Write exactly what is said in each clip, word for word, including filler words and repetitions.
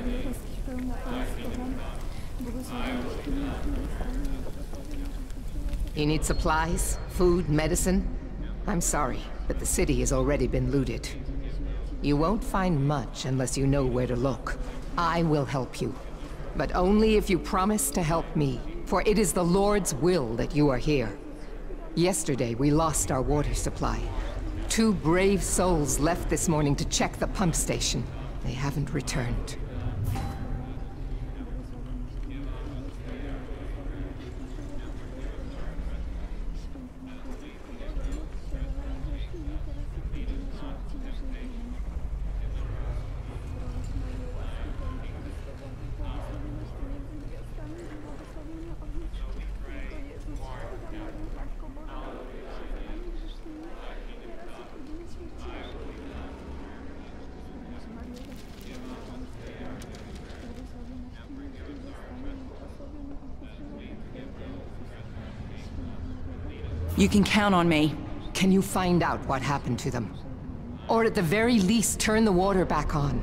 You need supplies? Food? Medicine? I'm sorry, but the city has already been looted. You won't find much unless you know where to look. I will help you. But only if you promise to help me, for it is the Lord's will that you are here. Yesterday, we lost our water supply. Two brave souls left this morning to check the pump station. They haven't returned. You can count on me. Can you find out what happened to them? Or at the very least, turn the water back on?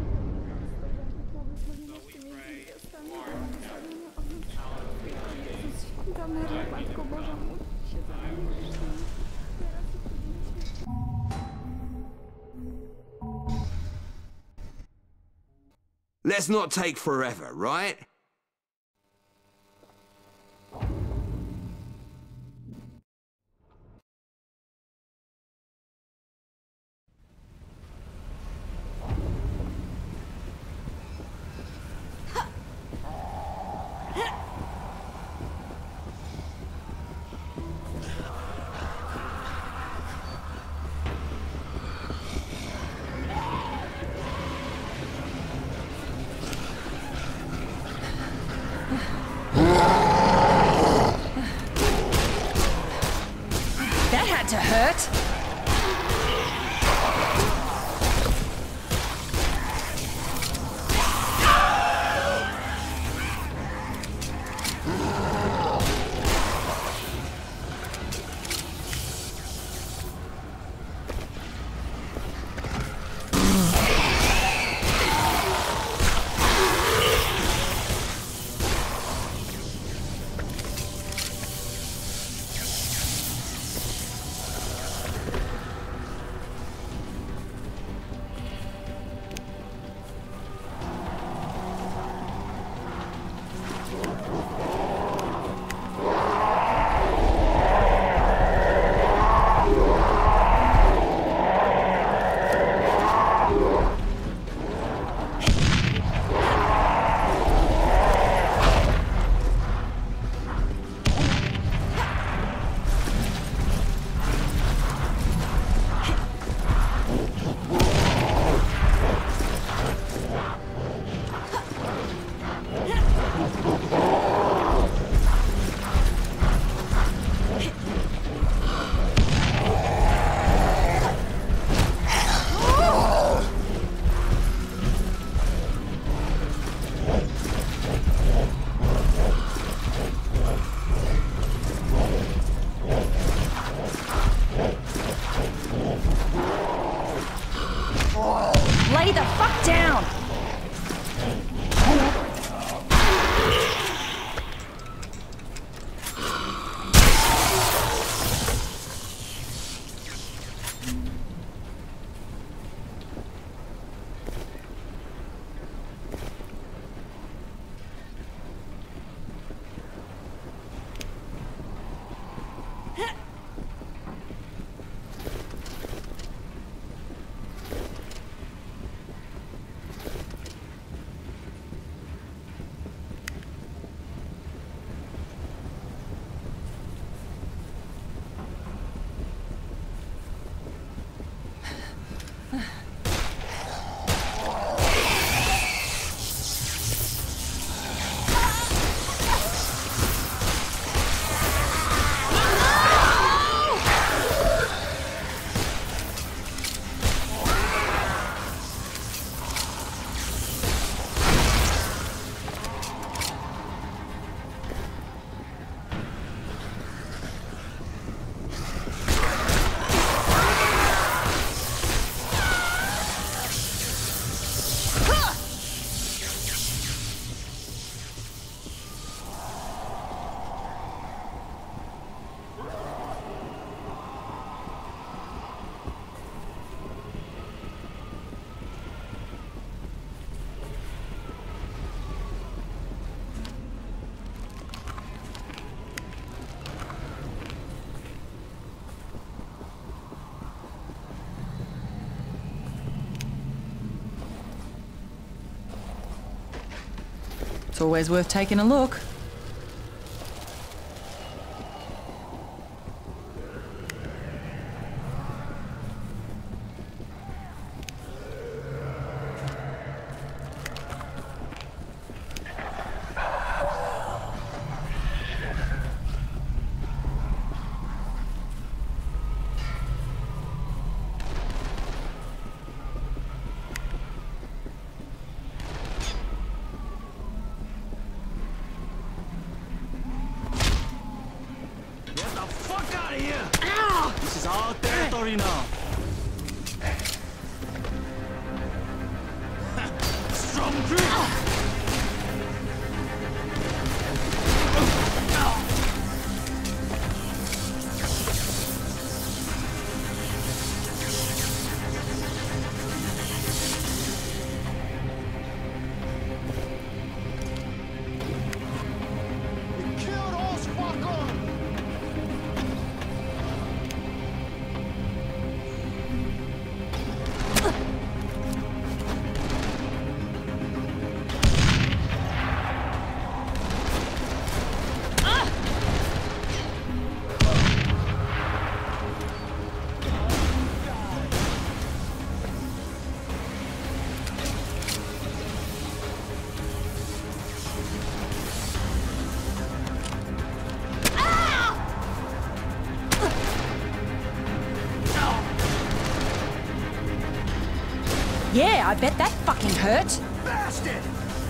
Let's not take forever, right? To hurt? Lay the fuck down! It's always worth taking a look. This is our territory now. Strong grip. Yeah, I bet that fucking hurt. Bastard!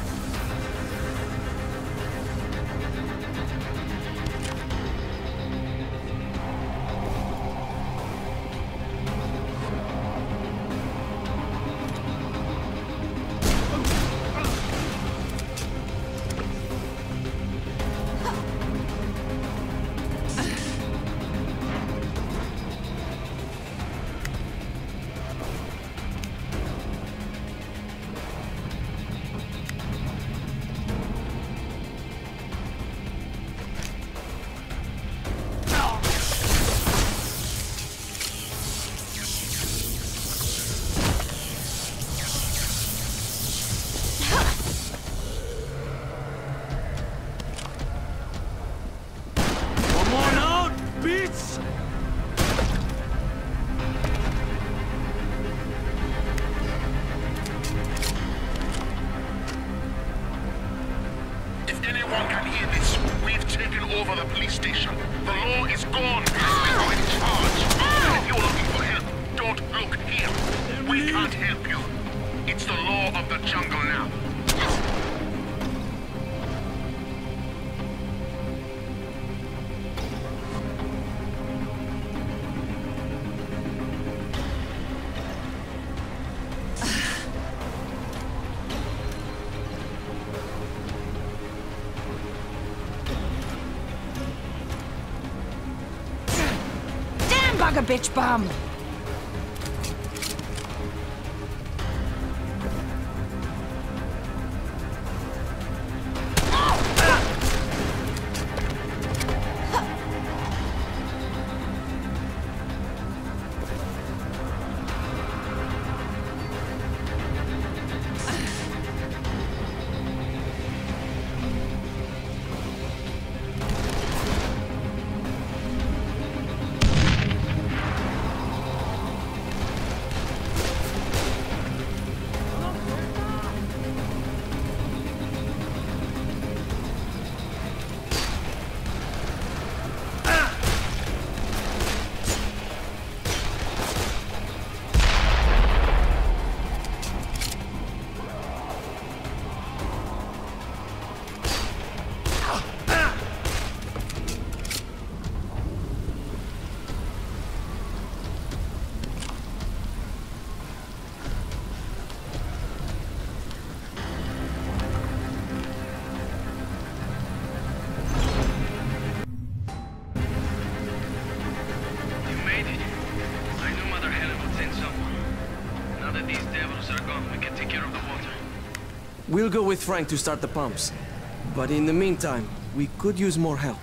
Anyone can hear this. We've taken over the police station. The law is gone. We're in charge. If you're looking for help, don't look here. We can't help you. It's the law of the jungle now. Bugger bitch bum! We'll go with Frank to start the pumps. But in the meantime, we could use more help.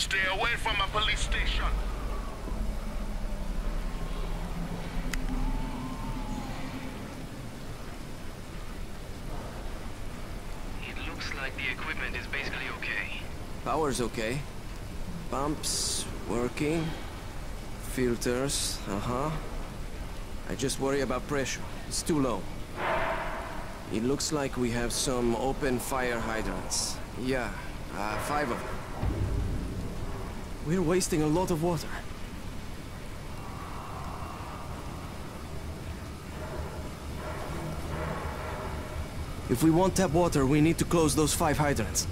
Stay away from a police station. It looks like the equipment is basically okay. Power's okay. Pumps working. Filters, uh-huh. I just worry about pressure. It's too low. It looks like we have some open fire hydrants. Yeah, uh, five of them. We're wasting a lot of water. If we want tap water, we need to close those five hydrants.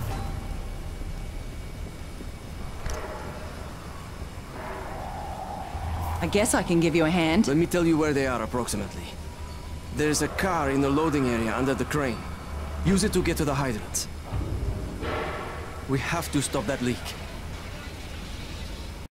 I guess I can give you a hand. Let me tell you where they are, approximately. There's a car in the loading area under the crane. Use it to get to the hydrants. We have to stop that leak.